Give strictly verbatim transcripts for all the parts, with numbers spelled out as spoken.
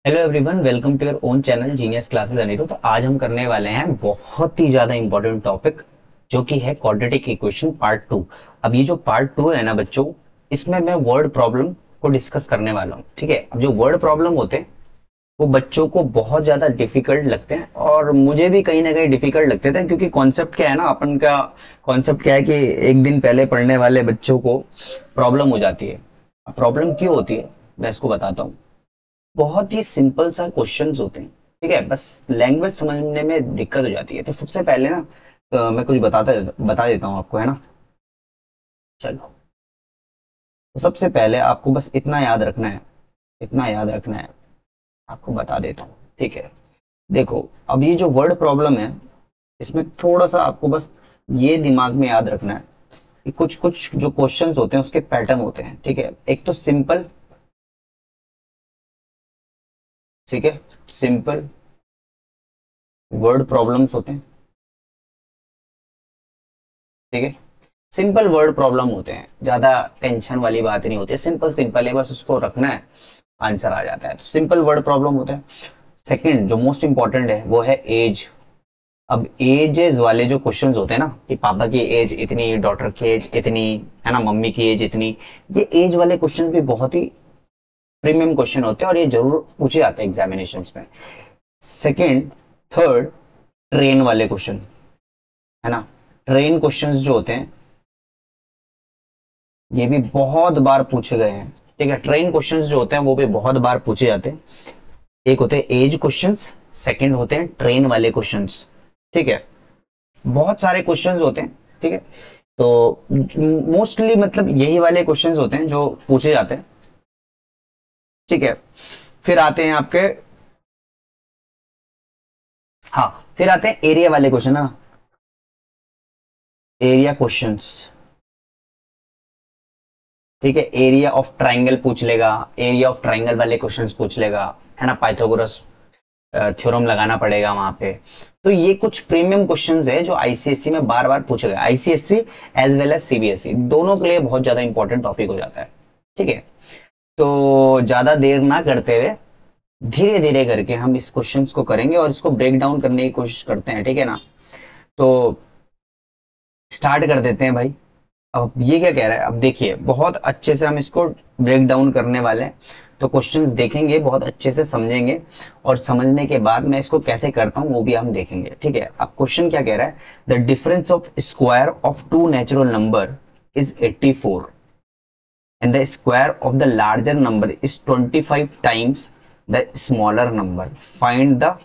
Hello everyone, welcome to your own channel genius classes Aniruddh. तो आज हम करने वाले हैं बहुत ही ज्यादा इंपॉर्टेंट टॉपिक, जो कि है क्वाड्रेटिक इक्वेशन पार्ट टू। अब ये जो पार्ट टू है ना बच्चों, इसमें मैं वर्ड प्रॉब्लम को डिस्कस करने वाला हूँ। ठीक है, अब जो वर्ड प्रॉब्लम होते हैं वो बच्चों को बहुत ज्यादा डिफिकल्ट लगते हैं, और मुझे भी कहीं ना कहीं डिफिकल्ट लगते थे, क्योंकि कॉन्सेप्ट क्या है ना, अपन का कॉन्सेप्ट क्या है कि एक दिन पहले पढ़ने वाले बच्चों को प्रॉब्लम हो जाती है। प्रॉब्लम क्यों होती है मैं इसको बताता हूँ। बहुत ही सिंपल सा क्वेश्चंस होते हैं, ठीक है, बस लैंग्वेज समझने में दिक्कत हो जाती है। तो सबसे पहले ना, अ, मैं कुछ बताता बता देता हूँ आपको, है ना। चलो, तो सबसे पहले आपको बस इतना याद रखना है, इतना याद रखना है, आपको बता देता हूँ। ठीक है, देखो, अब ये जो वर्ड प्रॉब्लम है, इसमें थोड़ा सा आपको बस ये दिमाग में याद रखना है कि कुछ कुछ जो क्वेश्चंस होते हैं उसके पैटर्न होते हैं। ठीक है, एक तो सिंपल, ठीक है, सिंपल वर्ड प्रॉब्लम्स होते हैं। ठीक है, सिंपल वर्ड प्रॉब्लम होते हैं, ज्यादा टेंशन वाली बात नहीं होती है, सिंपल सिंपल है, बस उसको रखना है, आंसर आ जाता है। तो सिंपल वर्ड प्रॉब्लम होता है। सेकंड जो मोस्ट इंपॉर्टेंट है वो है एज। अब एजेस वाले जो क्वेश्चंस होते हैं ना, कि पापा की एज इतनी, डॉटर की एज इतनी, है ना, मम्मी की एज इतनी, ये एज वाले क्वेश्चन भी बहुत ही प्रीमियम क्वेश्चन होते हैं, और ये जरूर पूछे जाते हैं एग्जामिनेशन में। सेकेंड, थर्ड, ट्रेन वाले क्वेश्चन, है ना। ट्रेन क्वेश्चंस जो होते हैं ये भी बहुत बार पूछे गए हैं। ठीक है, ट्रेन क्वेश्चंस जो होते हैं वो भी बहुत बार पूछे जाते हैं। एक होते हैं एज क्वेश्चंस, सेकंड होते हैं ट्रेन वाले क्वेश्चंस। ठीक है, बहुत सारे क्वेश्चंस होते हैं। ठीक है, तो मोस्टली मतलब यही वाले क्वेश्चंस होते हैं जो पूछे जाते हैं। ठीक है, फिर आते हैं आपके, हाँ, फिर आते हैं एरिया वाले क्वेश्चन, है ना, एरिया क्वेश्चंस। ठीक है, एरिया ऑफ ट्राइंगल पूछ लेगा, एरिया ऑफ ट्राइंगल वाले क्वेश्चंस पूछ लेगा, है ना, पाइथागोरस थ्योरम लगाना पड़ेगा वहां पे। तो ये कुछ प्रीमियम क्वेश्चंस है जो आईसीएससी में बार बार पूछे गए, ICSE as well as CBSE दोनों के लिए बहुत ज्यादा इंपॉर्टेंट टॉपिक हो जाता है। ठीक है, तो ज्यादा देर ना करते हुए धीरे धीरे करके हम इस क्वेश्चंस को करेंगे और इसको ब्रेक डाउन करने की कोशिश करते हैं। ठीक है ना, तो स्टार्ट कर देते हैं भाई। अब ये क्या कह रहा है, अब देखिए, बहुत अच्छे से हम इसको ब्रेक डाउन करने वाले हैं। तो क्वेश्चंस देखेंगे, बहुत अच्छे से समझेंगे, और समझने के बाद मैं इसको कैसे करता हूं वो भी हम देखेंगे। ठीक है, अब क्वेश्चन क्या कह रहा है, the difference of square of two natural number is eighty four and the square of the larger number is twenty five times the smaller number. Find the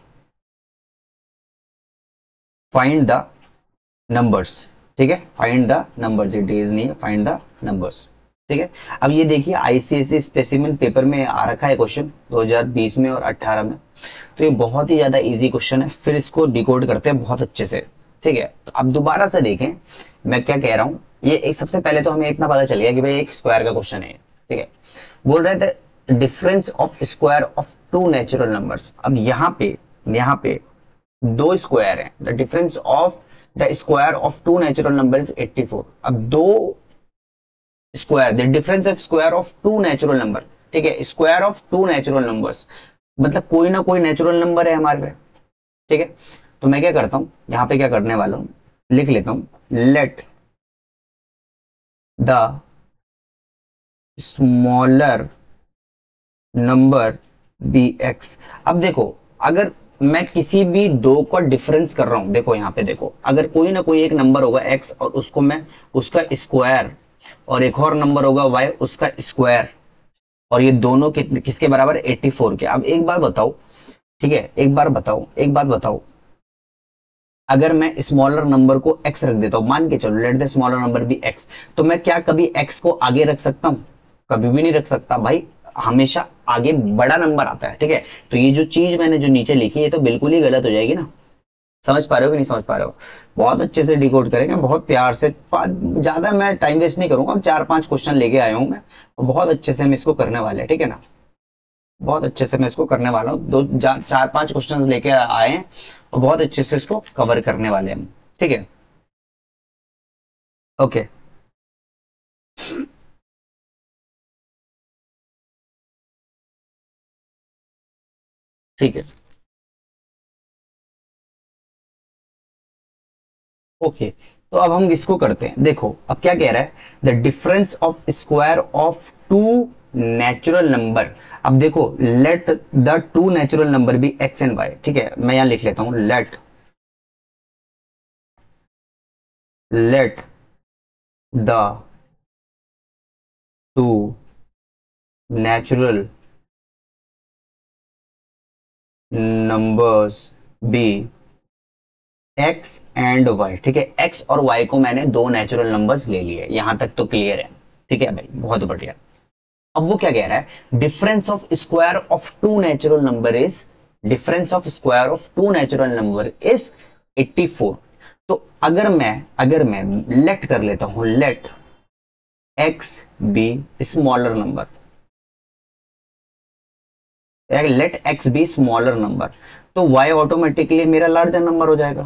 find the numbers. ठीक है, find the numbers, ये डेज नहीं है, find the numbers. ठीक है, अब ये देखिए, आईसीएसई स्पेसिमेन पेपर में आ रखा है क्वेश्चन दो हज़ार बीस में और अठारह में। तो ये बहुत ही ज्यादा इजी क्वेश्चन है, फिर इसको डिकोड करते हैं बहुत अच्छे से। ठीक है, तो अब दोबारा से देखें मैं क्या कह रहा हूं। ये एक, सबसे पहले तो हमें इतना पता चल गया कि भाई एक स्क्वायर का क्वेश्चन है। ठीक है, बोल रहे थे difference of square of two natural numbers. अब यहाँ पे यहाँ पे दो स्क्वायर है, the difference of the square of two natural number is eighty four. अब दो square, the difference of square of two natural number. ठीक है, square of two natural numbers, मतलब कोई ना कोई नेचुरल नंबर है हमारे पे। ठीक है, तो मैं क्या करता हूं, यहां पे क्या करने वाला हूं, लिख लेता हूं, let the smaller number be x. अब देखो, अगर मैं किसी भी दो का डिफरेंस कर रहा हूं, देखो यहां पे देखो, अगर कोई ना कोई एक नंबर होगा एक्स और उसको मैं उसका स्क्वायर, और एक और नंबर होगा वाई उसका स्क्वायर, और ये दोनों कितने, किसके बराबर, एट्टी फोर के। अब एक बात बताओ, ठीक है, एक बार बताओ, एक बात बताओ, अगर मैं स्मॉलर नंबर को x रख देता हूं, मान के चलो let the smaller number be x, तो मैं क्या कभी x को आगे रख सकता हूं? कभी भी नहीं रख सकता भाई, हमेशा आगे बड़ा नंबर आता है। ठीक है, तो ये जो चीज मैंने जो नीचे लिखी है, ये तो बिल्कुल ही गलत हो जाएगी ना। समझ पा रहे हो कि नहीं समझ पा रहे हो? बहुत अच्छे से डिकोड करेंगे, बहुत प्यार से, ज्यादा मैं टाइम वेस्ट नहीं करूंगा, चार पांच क्वेश्चन लेके आया हूं मैं, बहुत अच्छे से हम इसको करने वाले हैं। ठीक है ना, बहुत अच्छे से मैं इसको करने वाला हूँ, दो चार पांच क्वेश्चंस लेके आए हैं, और बहुत अच्छे से इसको कवर करने वाले हैं हम। ठीक है, ओके। ठीक है, ओके। तो अब हम इसको करते हैं, देखो अब क्या कह रहा है, the difference of square of two natural number. अब देखो, let the two natural number be x and y, ठीक है, मैं यहां लिख लेता हूं, let let the two natural numbers be x and y, ठीक है, एक्स और वाई को मैंने दो नेचुरल नंबर्स ले लिए, यहां तक तो क्लियर है, ठीक है भाई, बहुत बढ़िया। अब वो क्या कह रहा है, difference of square of two natural number is, difference of square of two natural number is eighty four. तो अगर मैं अगर मैं लेट कर लेता हूं, let x be smaller number, let x be smaller number, तो वाई ऑटोमेटिकली मेरा लार्जर नंबर हो जाएगा।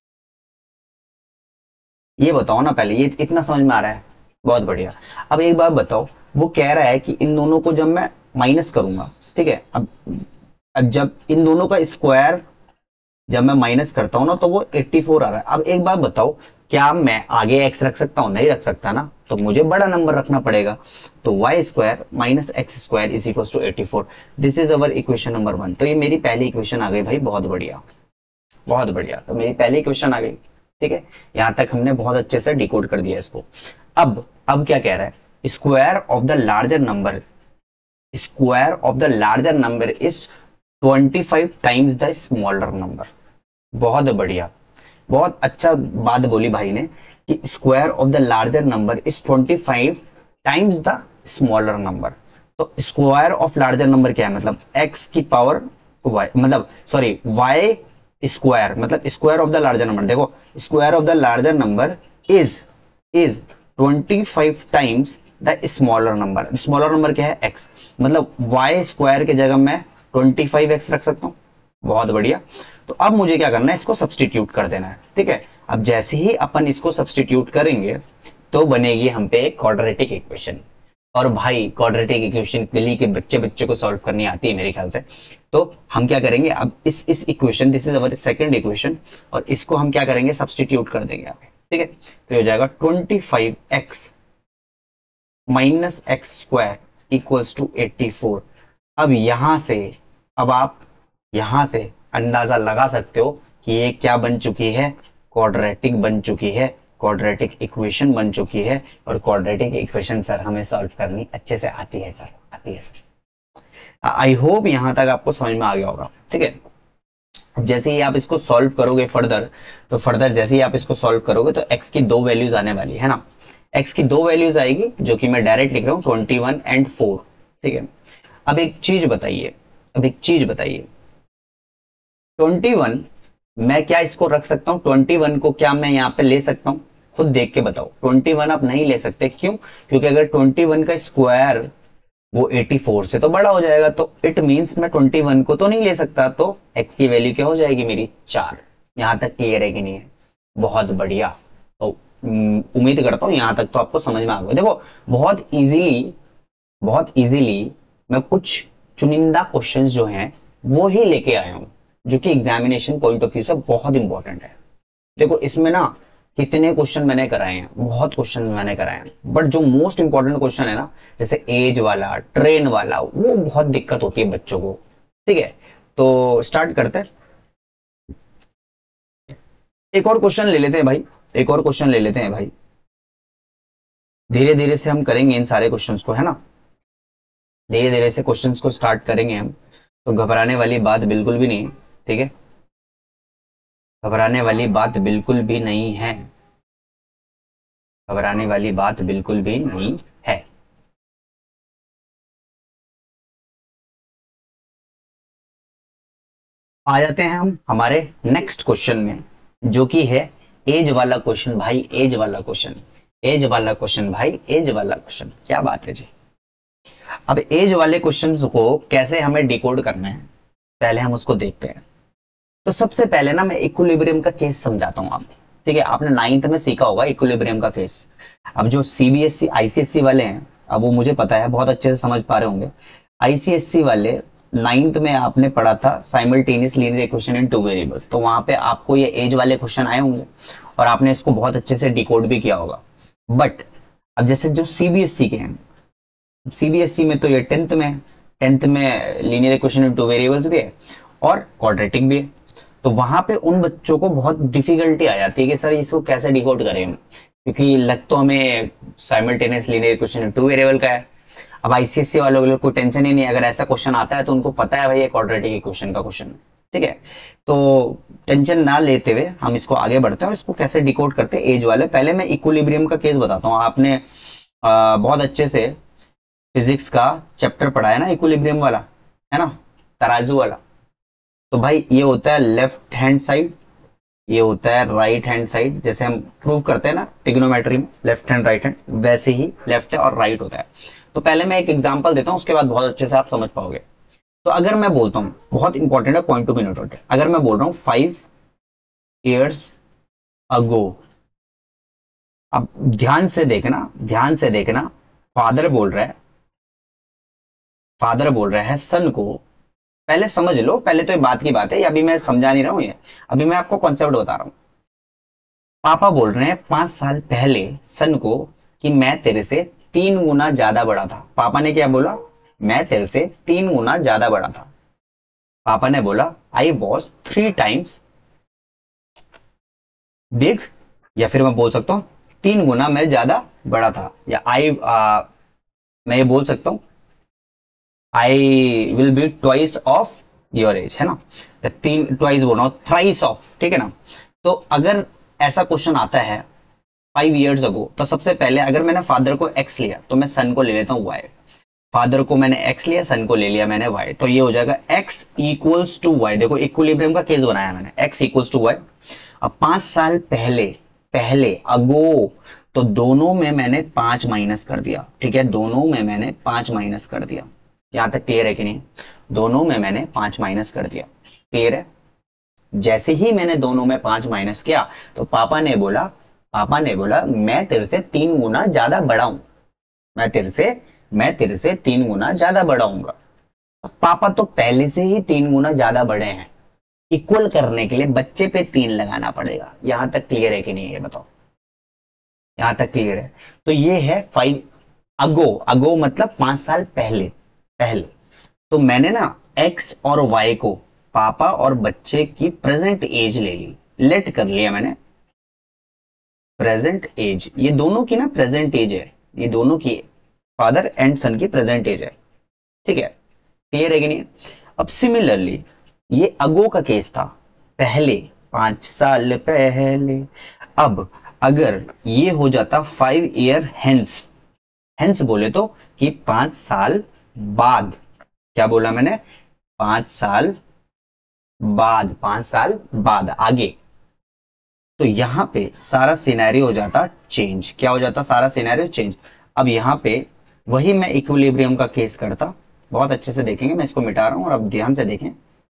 ये बताओ ना पहले, ये इतना समझ में आ रहा है? बहुत बढ़िया। अब एक बात बताओ, वो कह रहा है कि इन दोनों को जब मैं माइनस करूंगा, ठीक है, अब अब जब इन दोनों का स्क्वायर जब मैं माइनस करता हूं ना, तो वो चौरासी आ रहा है। अब एक बात बताओ, क्या मैं आगे x रख सकता हूं? नहीं रख सकता ना, तो मुझे बड़ा नंबर रखना पड़ेगा। तो y square minus x square is equal to eighty four. This is our equation number one. तो ये मेरी पहली इक्वेशन आ गई भाई, बहुत बढ़िया, बहुत बढ़िया। तो मेरी पहली इक्वेशन आ गई, ठीक है, यहां तक हमने बहुत अच्छे से डिकोड कर दिया इसको। अब अब क्या कह रहा है, square of the larger number, square of the larger number is twenty five times the smaller number. बहुत बढ़िया, बहुत अच्छा बात बोली भाई ने कि square of the larger number is twenty five times the smaller number. तो स्क्वायर ऑफ लार्जर नंबर क्या है, मतलब x की पावर y, मतलब सॉरी y स्क्वायर, मतलब square of the larger number. देखो, square of the larger number is is twenty five times the smaller number. Smaller number क्या है, x, मतलब y स्क्वायर की जगह मैं ट्वेंटी फाइव एक्स रख सकता हूं। बहुत बढ़िया। तो अब मुझे क्या करना है, इसको सब्सटीट्यूट कर देना है, ठीक है। अब जैसे ही अपन इसको सब्सटीट्यूट करेंगे तो बनेगी हम पे एक क्वाड्रेटिक इक्वेशन। और भाई क्वाड्रेटिक इक्वेशन दिल्ली के बच्चे बच्चे को सॉल्व करनी आती है मेरे ख्याल से। तो हम क्या करेंगे, अब इस इस equation, this is our second equation, और इसको हम क्या करेंगे, सब्सटीट्यूट कर देंगे यहाँ पे, ठीक है। तो हो जाएगा twenty five x minus x square equals to eighty four. अब यहां से अब आप यहां से अंदाजा लगा सकते हो कि ये क्या बन चुकी है, क्वाड्रेटिक बन चुकी है, क्वाड्रेटिक इक्वेशन बन चुकी है। और क्वाड्रेटिक इक्वेशन सर हमें सॉल्व करनी अच्छे से आती है सर, आती है सर। आई होप यहां तक आपको समझ में आ गया होगा, ठीक है। जैसे ही आप इसको सॉल्व करोगे फर्दर, तो फर्दर जैसे ही आप इसको सॉल्व करोगे तो x की दो वैल्यूज आने वाली है ना, x की दो वैल्यूज आएगी, जो कि मैं डायरेक्ट लिख रहा हूं ट्वेंटी वन एंड फोर, ठीक है। अब एक चीज बताइए, अब एक चीज बताइए, ट्वेंटी वन मैं क्या इसको रख सकता हूं, ट्वेंटी वन को क्या मैं यहां पे ले सकता हूं? खुद देख के बताओ। ट्वेंटी वन आप नहीं ले सकते, क्यों? क्योंकि अगर ट्वेंटी वन का स्क्वायर वो एटी फोर से तो बड़ा हो जाएगा, तो इट मींस मैं ट्वेंटी वन को तो नहीं ले सकता। तो x की वैल्यू क्या हो जाएगी मेरी, चार। यहां तक क्लियर है कि नहीं है? बहुत बढ़िया। तो उम्मीद करता हूं यहां तक तो आपको समझ में आ गया। देखो, बहुत इजीली बहुत इजीली मैं कुछ चुनिंदा क्वेश्चंस जो हैं वो ही लेके आया हूं, जो कि एग्जामिनेशन पॉइंट ऑफ व्यू से बहुत इंपॉर्टेंट है। देखो, इसमें ना कितने क्वेश्चन मैंने कराए हैं, बहुत क्वेश्चन मैंने कराए हैं, बट जो मोस्ट इंपॉर्टेंट क्वेश्चन है ना, जैसे एज वाला, ट्रेन वाला, वो बहुत दिक्कत होती है बच्चों को, ठीक है। तो स्टार्ट करते हैं, एक और क्वेश्चन ले लेते हैं भाई, एक और क्वेश्चन ले लेते हैं भाई। धीरे धीरे से हम करेंगे इन सारे क्वेश्चंस को, है ना, धीरे धीरे से क्वेश्चंस को स्टार्ट करेंगे हम। तो घबराने वाली बात बिल्कुल भी नहीं, ठीक है, घबराने वाली बात बिल्कुल भी नहीं है, घबराने वाली बात बिल्कुल भी नहीं है। आ जाते हैं हम हमारे नेक्स्ट क्वेश्चन में, जो कि है एज वाला क्वेश्चन भाई, एज वाला क्वेश्चन, एज वाला क्वेश्चन भाई, एज वाला क्वेश्चन। क्या बात है जी। अब एज वाले क्वेश्चंस को कैसे हमें डिकोड करना है, पहले हम उसको देखते हैं। तो सबसे पहले ना मैं इक्विलिब्रियम का केस समझाता हूं आपको, ठीक है। आपने नाइन्थ में सीखा होगा इक्विलिब्रियम का केस। अब जो सीबीएसई आईसीएसई वाले हैं, अब वो मुझे पता है बहुत अच्छे से समझ पा रहे होंगे। आईसीएसई वाले नाइन्थ में आपने पढ़ा था simultaneous linear equation in two variables, तो वहां पे आपको ये एज वाले क्वेश्चन आए होंगे और आपने इसको बहुत अच्छे से डिकोड भी किया होगा। बट अब जैसे जो सीबीएसई के हैं, सीबीएसई में तो ये टेंथ में टेंथ में linear equation in two variables भी है और क्वाड्रेटिक भी है, तो वहां पे उन बच्चों को बहुत डिफिकल्टी आ जाती है कि सर इसको कैसे डिकोड करें हम, क्योंकि लग तो हमें simultaneous linear equation in two variable का है। अब आईसीएससी वालों के लिए कोई टेंशन ही नहीं, अगर ऐसा क्वेश्चन आता है तो उनको पता है भाई ये क्वाड्रेटिक इक्वेशन का क्वेश्चन है, ठीक है। तो टेंशन ना लेते हुए हम इसको आगे बढ़ते हैं और इसको कैसे डिकोड करते हैं एज वाले। पहले मैं इक्विलिब्रियम का केस बताता हूँ। आपने आ, बहुत अच्छे से फिजिक्स का चैप्टर पढ़ा है ना, इक्विलिब्रियम वाला, है ना, तराजू वाला। तो भाई ये होता है लेफ्ट हैंड साइड, ये होता है राइट हैंड साइड। जैसे हम प्रूव करते हैं ना ट्रिग्नोमेट्री में लेफ्ट हैंड राइट हैंड, वैसे ही लेफ्ट है और राइट होता है। तो पहले मैं एक एग्जांपल देता हूं, उसके बाद बहुत अच्छे से आप समझ पाओगे। तो अगर मैं बोलता हूं, बहुत इंपॉर्टेंट है, पॉइंट टू बी नोटेड, अगर मैं बोल रहा हूं फाइव इयर्स अगो, अब ध्यान से देखना, ध्यान से देखना, फादर बोल रहा है, फादर बोल रहा है सन को, पहले समझ लो, पहले तो ये बात की बात है, अभी मैं समझा नहीं रहा हूं, ये अभी मैं आपको कॉन्सेप्ट बता रहा हूं। पापा बोल रहे हैं पांच साल पहले सन को कि मैं तेरे से तीन गुना ज्यादा बड़ा था। पापा ने क्या बोला? मैं तेरे से तीन गुना ज्यादा बड़ा था। पापा ने बोला I was three times big, या फिर मैं बोल सकता हूं तीन गुना मैं ज्यादा बड़ा था, या आई मैं ये बोल सकता हूं I will be twice of your age, है ना, तीन ट्वाइस बोल रहा हूं, थ्राइस ऑफ, ठीक है ना। तो अगर ऐसा क्वेश्चन आता है फाइव इयर्स अगो, तो सबसे पहले अगर मैंने फादर को एक्स लिया तो मैं सन को ले लेता हूं वाई। फादर को मैंने एक्स लिया, सन को ले लिया मैंने वाई, तो ये हो जाएगा एक्स इक्वल्स टू वाई। देखो इक्विलिब्रियम का केस बनाया मैंने, एक्स इक्वल्स टू वाई। अब पांच साल पहले, पहले अगो, तो दोनों में मैंने पांच माइनस कर दिया, ठीक है, दोनों में मैंने पांच माइनस कर दिया। यहां तक क्लियर है कि नहीं? दोनों में मैंने पांच माइनस कर दिया, क्लियर है। जैसे ही मैंने दोनों में पांच माइनस किया तो पापा ने बोला, पापा ने बोला मैं तेरे से तीन गुना ज्यादा बड़ा हूं, मैं तेरे से मैं तेरे से तीन गुना ज्यादा बड़ा हूंगा। पापा तो पहले से ही तीन गुना ज्यादा बड़े हैं, इक्वल करने के लिए बच्चे पे तीन लगाना पड़ेगा। यहां तक क्लियर है कि नहीं, ये बताओ, यहां तक क्लियर है? तो ये है फाइव अगो, अगो मतलब पांच साल पहले, पहले। तो मैंने ना एक्स और वाई को, पापा और बच्चे की प्रेजेंट एज ले ली, लेट कर लिया मैंने प्रेजेंट एज, ये दोनों की ना प्रेजेंट एज है, ये दोनों की फादर एंड सन की प्रेजेंट एज है, ठीक है, क्लियर है कि नहीं? अब सिमिलरली ये अगो का केस था, पहले, पांच साल पहले। अब अगर ये हो जाता फाइव ईयर हेंस, हेंस बोले तो कि पांच साल बाद, क्या बोला मैंने? पांच साल बाद, पांच साल बाद आगे। तो यहां पे सारा सिनेरियो हो जाता चेंज, क्या हो जाता? सारा सिनेरियो चेंज। अब यहां पे वही मैं इक्विलिब्रियम का केस करता, बहुत अच्छे से देखेंगे, मैं इसको मिटा रहा हूं और अब ध्यान से देखें,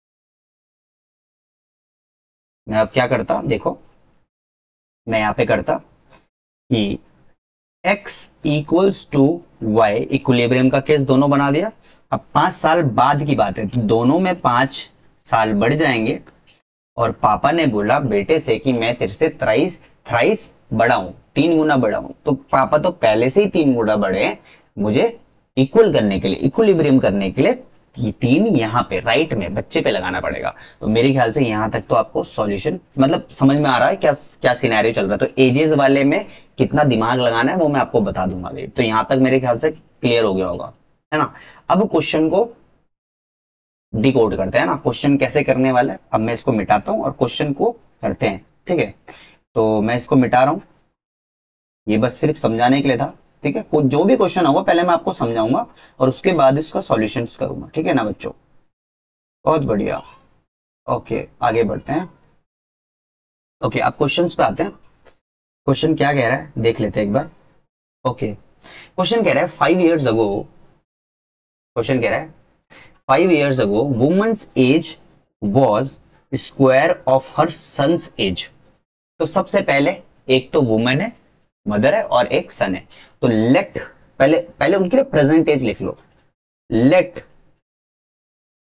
मैं अब क्या करता, देखो मैं यहां पे करता कि x equals to y, equilibrium का केस दोनों बना दिया। अब पांच साल बाद की बात है तो दोनों में पांच साल बढ़ जाएंगे, और पापा ने बोला बेटे से कि मैं तेरे से थ्राइस थ्राइस बड़ा हूं, तीन गुना बड़ा हूं। तो पापा तो पहले से ही तीन गुना बड़े हैं, मुझे इक्वल करने के लिए, इक्विलिब्रियम करने के लिए ये तीन यहाँ पे राइट में बच्चे पे लगाना पड़ेगा। तो मेरे ख्याल से यहां तक तो आपको सॉल्यूशन मतलब समझ में आ रहा है क्या क्या सिनेरियो चल रहा है। तो एजेस वाले में कितना दिमाग लगाना है वो मैं आपको बता दूंगा अभी। तो यहां तक मेरे ख्याल से क्लियर हो गया होगा, है ना। अब क्वेश्चन को डिकोड करते हैं ना, क्वेश्चन कैसे करने वाला है। अब मैं इसको मिटाता हूं और क्वेश्चन को करते हैं, ठीक है। तो मैं इसको मिटा रहा हूं, ये बस सिर्फ समझाने के लिए था, ठीक है। जो भी क्वेश्चन होगा पहले मैं आपको समझाऊंगा और उसके बाद इसका सॉल्यूशंस करूंगा, ठीक है ना बच्चों। बहुत बढ़िया, ओके आगे बढ़ते हैं। ओके अब क्वेश्चंस पे आते हैं। क्वेश्चन क्या कह रहा है देख लेते हैं एक बार। ओके क्वेश्चन कह रहा है फाइव इयर्स अगो, क्वेश्चन कह रहा है five years ago women's age was square of her son's age. तो सबसे पहले एक तो वुमेन है, मदर है, और एक सन है। तो लेट पहले पहले उनके लिए प्रेजेंट एज लिख लो, let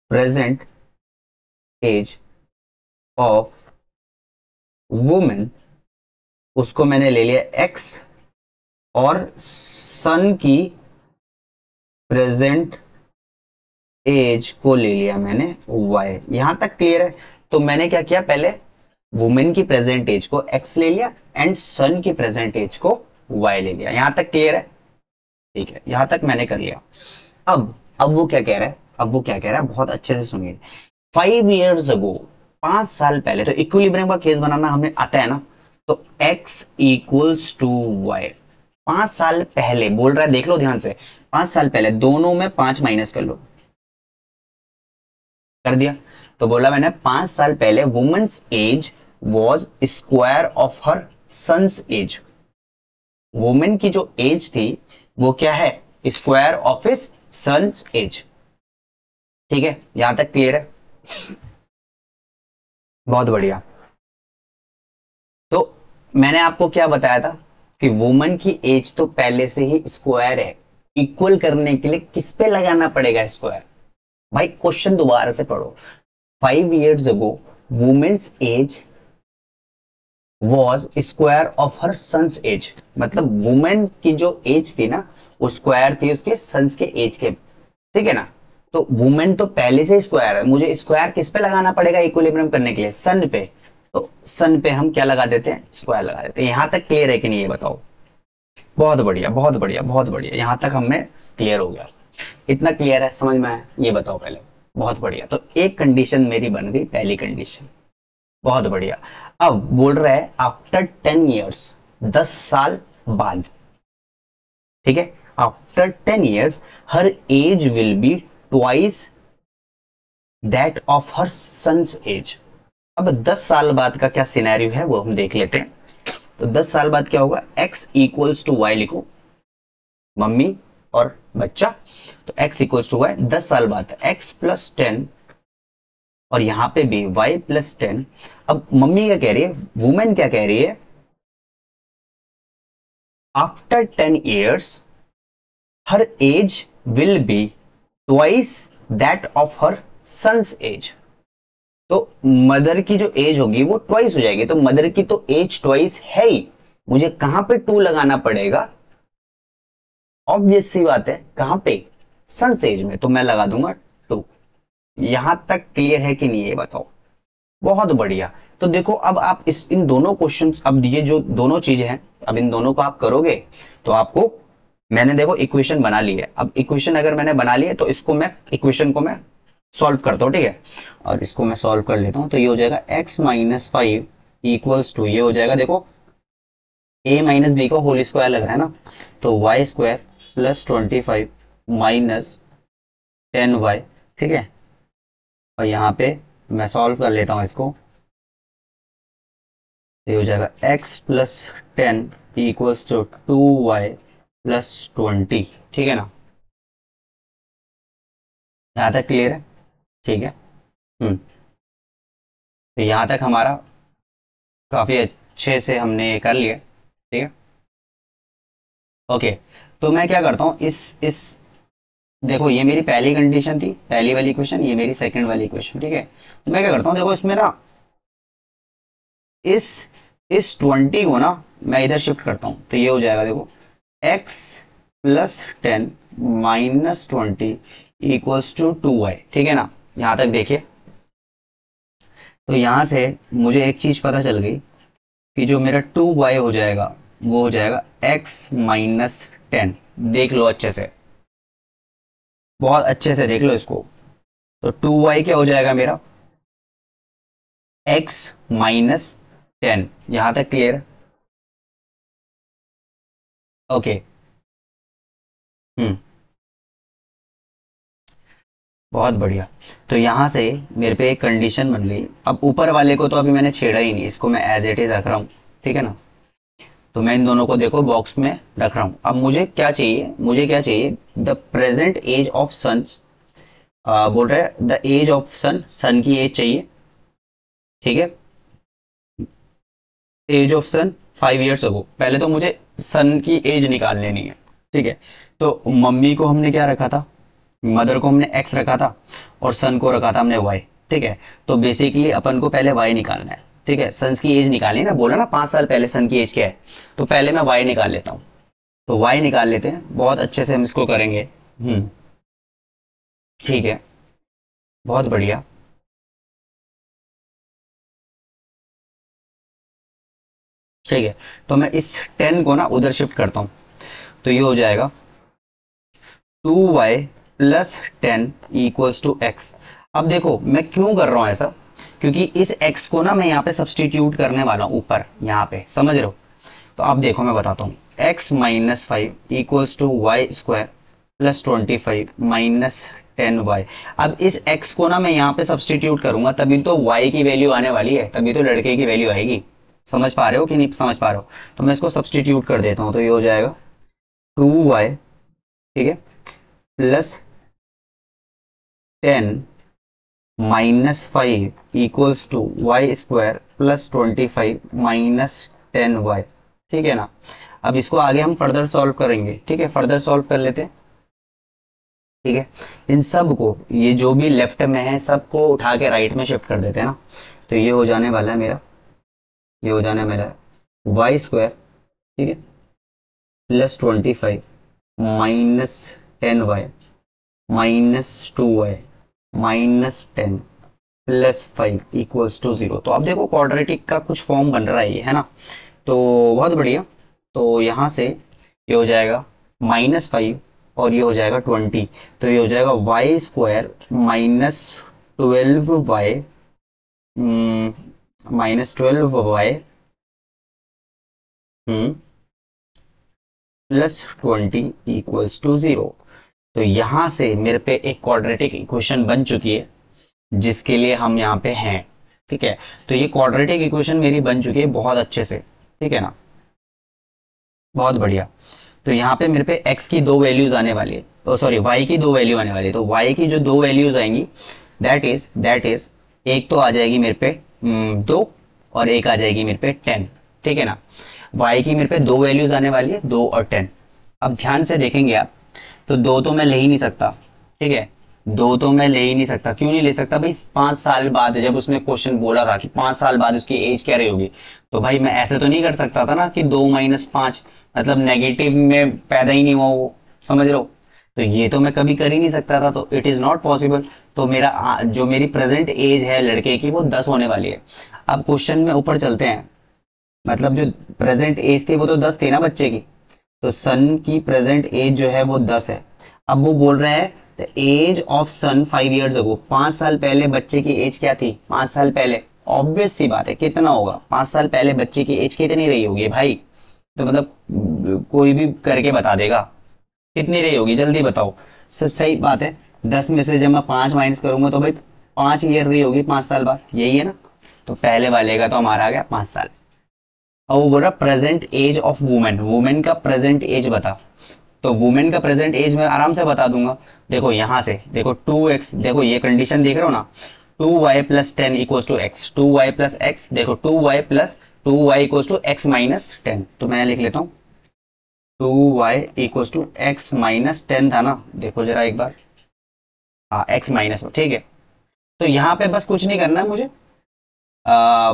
present age of women, उसको मैंने ले लिया एक्स, और सन की प्रेजेंट एज को ले लिया मैंने वाई। यहां तक क्लियर है? तो मैंने क्या किया, पहले वुमेन की प्रेजेंट एज को एक्स ले लिया एंड सन की प्रेजेंट एज को वाई ले लिया। यहां तक क्लियर है? ठीक है, यहां तक मैंने कर लिया। अब अब वो क्या कह रहा है, अब वो क्या कह रहा है, बहुत अच्छे से सुनिए। फाइव इयर्स अगो, पांच साल पहले, तो इक्विलिब्रियम का केस बनाना हमें आता है ना, तो x इक्वल्स टू वाई। पांच साल पहले बोल रहा है, देख लो ध्यान से, पांच साल पहले, दोनों में पांच माइनस कर लो, कर दिया। तो बोला मैंने पांच साल पहले women's age was square of her son's age. Women की जो एज थी वो क्या है, square of his son's age. ठीक है, यहां तक क्लियर है? बहुत बढ़िया। तो मैंने आपको क्या बताया था कि वुमन की एज तो पहले से ही स्क्वायर है, इक्वल करने के लिए किस पे लगाना पड़ेगा स्क्वायर? भाई क्वेश्चन दोबारा से पढ़ो। Five years ago women's age was square of her son's age, मतलब वुमेन की जो एज थी ना वो स्क्वायर थी उसके सन्स के एज के। ठीक है ना? तो वुमेन तो पहले से स्क्वायर है, मुझे स्क्वायर किस पे लगाना पड़ेगा इक्विलिब्रियम करने के लिए? सन पे। तो सन पे हम क्या लगा देते हैं, स्क्वायर लगा देते हैं। यहां तक क्लियर है कि नहीं ये बताओ? बहुत बढ़िया, बहुत बढ़िया, बहुत बढ़िया, यहां तक हमें क्लियर हो गया। इतना क्लियर है, समझ में आया? ये बताओ पहले। बहुत बढ़िया। तो एक कंडीशन मेरी बन गई, पहली कंडीशन। बहुत बढ़िया। अब बोल रहा है आफ्टर टेन ईयर्स, दस साल बाद, ठीक है, after ten years her age will be twice that of her son's age. अब दस साल बाद का क्या सिनेरियो है वो हम देख लेते हैं। तो दस साल बाद क्या होगा, x इक्वल्स टू वाई लिखो, मम्मी और बच्चा। तो x इक्वल्स टू वाई, दस साल बाद x प्लस टेन, और यहां पे भी y प्लस टेन। अब मम्मी क्या कह रही है, वुमेन क्या कह रही है, after ten years her age will be twice that of her son's age. तो मदर की जो एज होगी वो ट्वाइस हो जाएगी। तो मदर की तो एज ट्वाइस है ही, मुझे कहां पे टू लगाना पड़ेगा? ऑब्वियस सी बात है, कहां पे? सन्स एज में। तो मैं लगा दूंगा टू। यहां तक क्लियर है कि नहीं ये बताओ? बहुत बढ़िया। तो देखो अब आप इस इन दोनों क्वेश्चन, अब ये जो दोनों चीजें हैं, अब इन दोनों को आप करोगे तो आपको, मैंने देखो इक्वेशन बना ली है। अब इक्वेशन अगर मैंने बना ली है तो इसको मैं, इक्वेशन को मैं सॉल्व करता हूं, ठीक है, और इसको मैं सॉल्व कर लेता हूं। तो ये हो जाएगा x minus five equals to, ये हो जाएगा देखो a माइनस बी को होल स्क्वायर लग रहा है ना, तो y square plus twenty five minus ten y. ठीक है, और यहां पे मैं सॉल्व कर लेता हूं इसको। ये हो जाएगा x plus ten equals to two y plus twenty. ठीक है ना? यहां तक क्लियर है? ठीक है। हम्म तो यहां तक हमारा काफी अच्छे से हमने कर लिया। ठीक है, ओके। तो मैं क्या करता हूं, इस इस देखो ये मेरी पहली कंडीशन थी, पहली वाली इक्वेशन, ये मेरी सेकंड वाली इक्वेशन। ठीक है, तो मैं क्या करता हूं, देखो इसमें ना इस इस ट्वेंटी को ना मैं इधर शिफ्ट करता हूं। तो ये हो जाएगा देखो x plus ten minus twenty equals to two y. ठीक है ना? यहां तक देखिए। तो यहां से मुझे एक चीज पता चल गई कि जो मेरा टू वाई हो जाएगा वो हो जाएगा x माइनस टेन। देख लो अच्छे से, बहुत अच्छे से देख लो इसको। तो टू वाई क्या हो जाएगा मेरा, x माइनस टेन। यहां तक क्लियर? ओके। हम्म बहुत बढ़िया। तो यहां से मेरे पे एक कंडीशन बन गई। अब ऊपर वाले को तो अभी मैंने छेड़ा ही नहीं, इसको मैं एज इट इज रख रहा हूं। ठीक है ना? तो मैं इन दोनों को देखो बॉक्स में रख रहा हूं। अब मुझे क्या चाहिए, मुझे क्या चाहिए, the present age of sons, बोल रहे हैं the age of son, son की एज चाहिए। ठीक है, age of son five years ago. पहले तो मुझे सन की एज निकाल लेनी है। ठीक है, तो मम्मी को हमने क्या रखा था, मदर को हमने एक्स रखा था और सन को रखा था हमने वाई, ठीक है। तो बेसिकली अपन को पहले वाई निकालना है, ठीक है। सन की एज निकालनी ना, बोला ना पांच साल पहले सन की एज क्या है, तो पहले मैं वाई निकाल लेता हूँ। तो वाई निकाल लेते हैं, बहुत अच्छे से हम इसको करेंगे। हम्म ठीक है, बहुत बढ़िया। ठीक है, तो मैं इस टेन को ना उधर शिफ्ट करता हूं, तो ये हो जाएगा two y plus ten equals to x. अब देखो मैं क्यों कर रहा हूं ऐसा, क्योंकि इस x को ना मैं यहाँ पे सब्सटीट्यूट करने वाला हूं ऊपर, यहाँ पे समझ रहे हो। तो अब देखो मैं बताता हूँ, x minus five equals to y square plus twenty five minus ten y. अब इस x को ना मैं यहाँ पे सब्सटीट्यूट करूंगा, तभी तो y की वैल्यू आने वाली है, तभी तो लड़के की वैल्यू आएगी। समझ पा रहे हो कि नहीं समझ पा रहे हो? तो मैं इसको सब्सटीट्यूट कर देता हूं, तो ये हो जाएगा टू वाई, ठीक है, plus ten minus five equals to y square plus twenty five minus ten y, ठीक है ना। अब इसको आगे हम फर्दर सॉल्व करेंगे, ठीक है, फर्दर सॉल्व कर लेते हैं, ठीक है। इन सब को, ये जो भी लेफ्ट में है सबको उठा के राइट में शिफ्ट कर देते हैं ना। तो ये हो जाने वाला है मेरा, ये हो जाने वाला है वाई स्क्वायर, ठीक है, plus twenty five minus ten y minus two y minus ten plus five equals to zero. तो अब देखो क्वाड्रेटिक का कुछ फॉर्म बन रहा है ये, है ना। तो बहुत बढ़िया। तो यहाँ से ये हो जाएगा माइनस फाइव और ये हो जाएगा ट्वेंटी, तो ये हो जाएगा y square minus twelve y minus twelve y hmm plus twenty equals to zero. तो यहां से मेरे पे एक क्वाड्रेटिक इक्वेशन बन चुकी है, जिसके लिए हम यहाँ पे हैं, ठीक है। तो ये क्वाड्रेटिक इक्वेशन मेरी बन चुकी है बहुत अच्छे से, ठीक है ना, बहुत बढ़िया। तो यहाँ पे मेरे पे x की दो वैल्यूज आने वाली है, तो सॉरी y की दो वैल्यू आने वाली है। तो y की जो दो वैल्यूज आएंगी, दैट इज दैट इज एक तो आ जाएगी मेरे पे दो और एक आ जाएगी मेरे पे टेन, ठीक है ना। y की मेरे पे दो वैल्यूज आने वाली है, दो और टेन। अब ध्यान से देखेंगे आप, तो दो तो मैं ले ही नहीं सकता, ठीक है, दो तो मैं ले ही नहीं सकता। क्यों नहीं ले सकता भाई? पांच साल बाद जब उसने क्वेश्चन बोला था कि पांच साल बाद उसकी एज क्या रही होगी, तो भाई मैं ऐसे तो नहीं कर सकता था ना कि दो माइनस पांच मतलब नेगेटिव में पैदा ही नहीं हुआ वो, समझ रहे हो। तो ये तो मैं कभी कर ही नहीं सकता था, तो इट इज नॉट पॉसिबल। तो मेरा जो मेरी प्रेजेंट एज है लड़के की वो दस होने वाली है। अब क्वेश्चन में ऊपर चलते हैं, मतलब जो प्रेजेंट एज थी वो तो दस थी ना बच्चे की, तो सन की प्रेजेंट एज जो है वो दस है। अब वो बोल रहे हैं the age of son five years ago, पांच साल पहले बच्चे की एज क्या थी? पांच साल पहले, ऑब्वियस सी बात है कितना होगा, पांच साल पहले बच्चे की एज कितनी रही होगी भाई? तो मतलब कोई भी करके बता देगा कितनी रही होगी, जल्दी बताओ। सब सही बात है, दस में से जब मैं पांच माइनस करूंगा तो भाई पांच ईयर रही होगी पांच साल बाद, यही है ना। तो पहले वाले का तो हमारा आ गया पांच साल। और वो बोल रहा present age of women, women का प्रेजेंट एज बता। तो वुमेन का प्रेजेंट एज मैं आराम से बता दूंगा। देखो यहां से देखो टू एक्स, देखो ये कंडीशन देख रहे हो ना, two y plus ten equals to x, two y plus x, देखो two y plus two y equals to x minus ten. तो मैं लिख लेता हूँ two y equals to x minus ten था ना, देखो जरा एक बार, हाँ एक्स माइनस हो, ठीक है। तो यहाँ पे बस कुछ नहीं करना है मुझे, आ,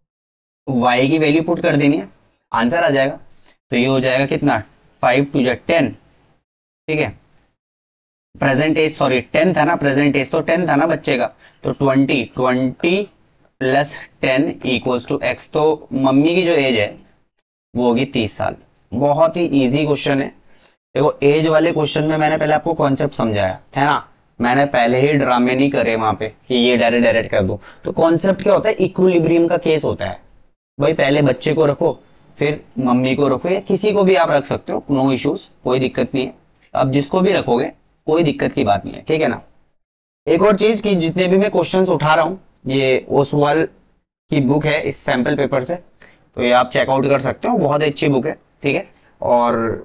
y की वैल्यू पुट कर देनी है, आंसर आ जाएगा। तो ये हो जाएगा कितना, फाइव टू जा टेन, ठीक है। प्रेजेंट एज सॉरी टेन था ना, प्रेजेंट एज तो टेन था ना बच्चे का, तो twenty twenty plus ten equals to x. तो मम्मी की जो एज है वो होगी तीस साल। बहुत ही इजी क्वेश्चन है। देखो एज वाले क्वेश्चन में मैंने पहले आपको कॉन्सेप्ट समझाया है ना, मैंने पहले ही ड्रामे नहीं करे वहां पे कि ये डायरेक्ट डायरेक्ट कर दो। तो कॉन्सेप्ट क्या होता है, इक्विलिब्रियम का केस होता है भाई, पहले बच्चे को रखो फिर मम्मी को रखो, या किसी को भी आप रख सकते हो, नो इश्यूज, कोई दिक्कत नहीं है। अब जिसको भी रखोगे कोई दिक्कत की बात नहीं है, ठीक है ना। एक और चीज की जितने भी मैं क्वेश्चंस उठा रहा हूं, ये ओसवाल की बुक है इस सैंपल पेपर से, तो ये आप चेकआउट कर सकते हो, बहुत अच्छी बुक है, ठीक है। और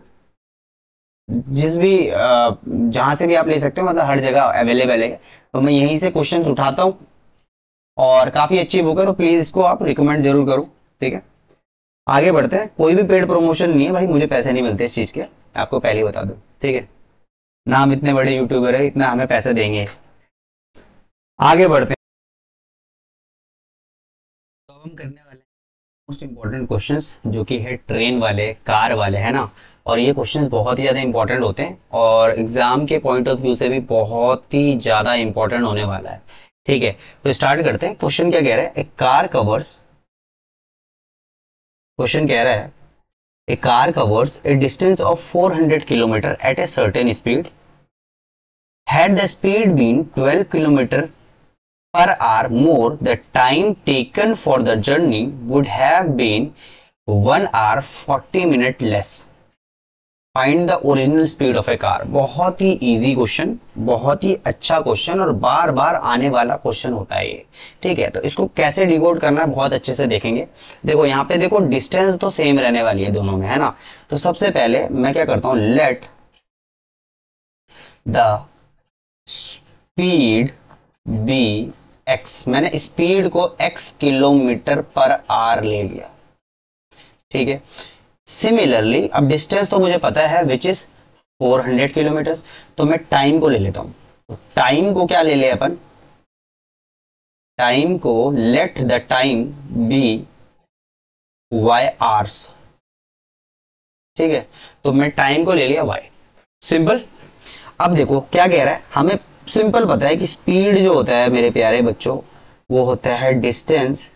जिस भी जहां से भी आप ले सकते हो, मतलब हर जगह अवेलेबल है। तो मैं यहीं से क्वेश्चंस उठाता हूं और काफी अच्छी बुक है, तो प्लीज इसको आप रिकमेंड जरूर करो, ठीक है। आगे बढ़ते हैं। कोई भी पेड प्रमोशन नहीं है भाई, मुझे पैसे नहीं मिलते इस चीज के, आपको पहले ही बता दूं, ठीक है। ना हम इतने बड़े यूट्यूबर है इतना हमें पैसे देंगे। आगे बढ़ते हैं। तो हम करने वाले हैं मोस्ट इंपॉर्टेंट क्वेश्चंस जो कि है ट्रेन वाले, कार वाले, है ना। और ये क्वेश्चंस बहुत ही ज्यादा इंपॉर्टेंट होते हैं और एग्जाम के पॉइंट ऑफ व्यू से भी बहुत ही ज्यादा इंपॉर्टेंट होने वाला है। ठीक है, तो स्टार्ट करते हैं। क्वेश्चन क्या कह रहा है, ए कार कवर्स, क्वेश्चन कह रहा है a car covers a distance of four hundred kilometer at a certain speed. Had the speed been twelve kilometers per hour more, the time taken for the journey would have been one hour forty minutes less. Find the original speed of a car. बहुत ही easy question, बहुत ही अच्छा question और बार बार आने वाला question होता है ये। ठीक है, तो इसको कैसे डिकोड करना है बहुत अच्छे से देखेंगे। देखो यहाँ पे देखो डिस्टेंस तो सेम रहने वाली है दोनों में, है ना। तो सबसे पहले मैं क्या करता हूँ, let the speed be x, मैंने स्पीड को x किलोमीटर पर आवर ले लिया। ठीक है, सिमिलरली अब डिस्टेंस तो मुझे पता है which is four hundred kilometer, तो मैं टाइम को ले लेता हूं। तो टाइम को क्या ले लिया अपन, टाइम को let the time be y hours. ठीक है, तो मैं टाइम को ले लिया y, सिंपल। अब देखो क्या कह रहा है, हमें सिंपल पता है कि स्पीड जो होता है मेरे प्यारे बच्चों वो होता है डिस्टेंस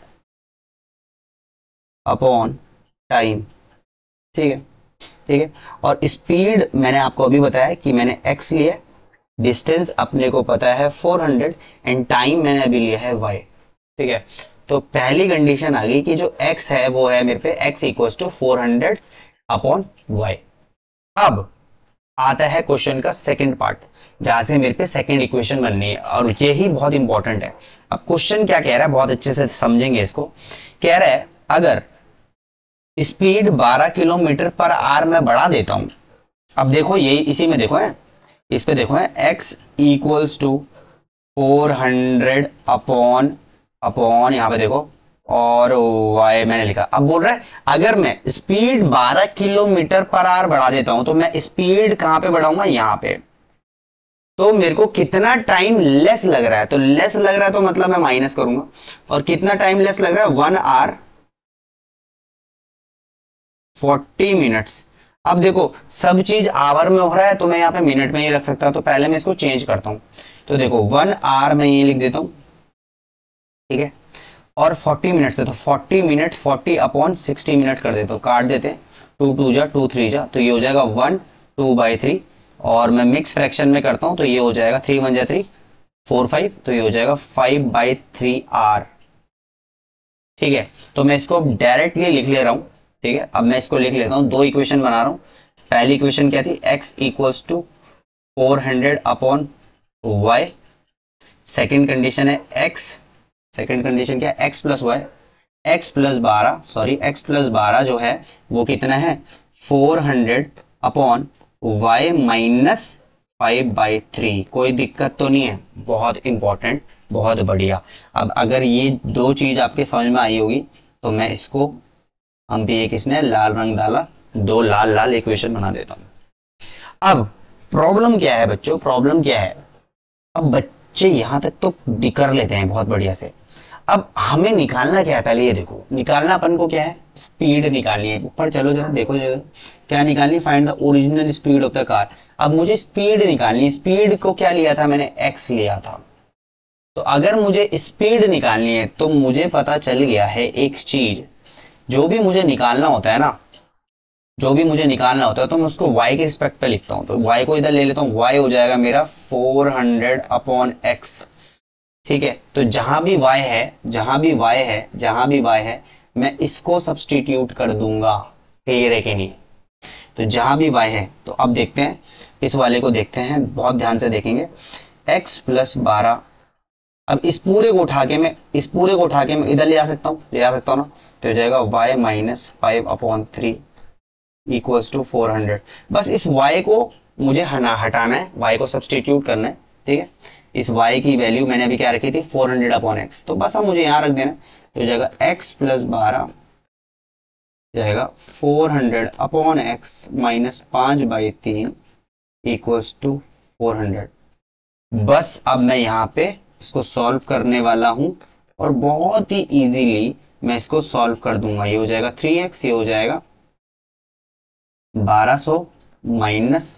अपॉन टाइम। ठीक है, ठीक है, और स्पीड मैंने आपको अभी बताया कि मैंने x लिया, डिस्टेंस अपने को पता है फोर हंड्रेड एंड टाइम मैंने अभी लिया है y। ठीक है, तो पहली कंडीशन आ गई कि जो x है वो है मेरे पे x equals to four hundred upon y। अब आता है क्वेश्चन का सेकंड पार्ट जहां से मेरे पे सेकंड इक्वेशन बननी है और ये ही बहुत इंपॉर्टेंट है। अब क्वेश्चन क्या कह रहा है बहुत अच्छे से समझेंगे इसको। कह रहा है अगर स्पीड बारह किलोमीटर पर आवर में बढ़ा देता हूं, अब देखो यही इसी में देखो है, इस पे देखो है x equals to four hundred upon upon यहाँ पे देखो और y मैंने लिखा। अब बोल रहा है अगर मैं स्पीड बारह किलोमीटर पर आवर बढ़ा देता हूं तो मैं स्पीड कहां पे बढ़ाऊंगा, यहां पे। तो मेरे को कितना टाइम लेस लग रहा है, तो लेस लग रहा है तो मतलब मैं माइनस करूंगा, और कितना टाइम लेस लग रहा है, वन आवर फोर्टी मिनट्स। अब देखो सब चीज आवर में हो रहा है तो मैं यहाँ पे मिनट में ही रख सकता, तो पहले मैं इसको चेंज करता हूं। तो देखो वन आवर में ये लिख देता हूं, ठीक है, और फोर्टी मिनट्स दे तो forty minute forty upon sixty minute कर देता हूँ, काट देते, टू टू जा टू थ्री जा, तो ये हो जाएगा वन टू बाई थ्री, और मैं मिक्स फ्रैक्शन में करता हूं तो ये हो जाएगा थ्री वन जा थ्री, फोर फाइव, तो ये हो जाएगा फाइव बाई थ्री आर। ठीक है, तो मैं इसको डायरेक्टली लिख ले रहा हूं। ठीक है, अब मैं इसको लिख लेता हूं, दो इक्वेशन बना रहा हूं। पहली इक्वेशन क्या थी, x equals to four hundred upon y. Second condition है x, सेकेंड कंडीशन क्या है, x plus y, x plus बारह, सॉरी x प्लस बारह जो है वो कितना है, four hundred upon y minus five by three. कोई दिक्कत तो नहीं है, बहुत इंपॉर्टेंट, बहुत बढ़िया। अब अगर ये दो चीज आपके समझ में आई होगी तो मैं इसको, हम भी एक इसने लाल रंग डाला, दो लाल लाल इक्वेशन बना देता हूं। अब प्रॉब्लम क्या है बच्चों, प्रॉब्लम क्या है, अब बच्चे यहां तक तो कर लेते हैं बहुत बढ़िया से। अब हमें निकालना क्या है, पहले ये देखो, निकालना अपन को क्या है, स्पीड निकालनी है। ऊपर चलो जरा देखो जरा क्या निकालनी, find the original speed of the car. अब मुझे स्पीड निकालनी, स्पीड को क्या लिया था मैंने, एक्स लिया था। तो अगर मुझे स्पीड निकालनी है तो मुझे पता चल गया है एक चीज, जो भी मुझे निकालना होता है ना, जो भी मुझे निकालना होता है तो मैं उसको y के रिस्पेक्ट पे लिखता हूं। तो y को इधर ले लेता हूं, y हो जाएगा मेरा फोर हंड्रेड अपॉन एक्स। ठीक है, तो जहां भी y है, जहां भी y है, जहां भी y है, मैं इसको सब्सटीट्यूट कर दूंगा। क्लियर है कि नहीं, तो जहां भी y है, तो अब देखते हैं इस वाले को, देखते हैं बहुत ध्यान से देखेंगे, x प्लस बारह। अब इस पूरे को उठा के मैं, इस पूरे को उठा के मैं इधर ले आ सकता हूँ, ले आ सकता हूँ ना, तो हो जाएगा y minus five upon three equals to four hundred. बस इस y को मुझे हना हटाना है, y को सब्सटीट्यूट करना है। ठीक है, इस y की वैल्यू मैंने अभी क्या रखी थी, फोर हंड्रेड अपॉन एक्स, तो बस अब मुझे यहाँ रख देना, तो हो जाएगा x प्लस बारह जाएगा four hundred upon x minus पांच बाई तीन इक्वल्स टू फोर हंड्रेड। बस अब मैं यहाँ पे इसको सॉल्व करने वाला हूं और बहुत ही इजीली मैं इसको सॉल्व कर दूंगा। ये हो जाएगा थ्री एक्स, ये हो जाएगा बारह सौ minus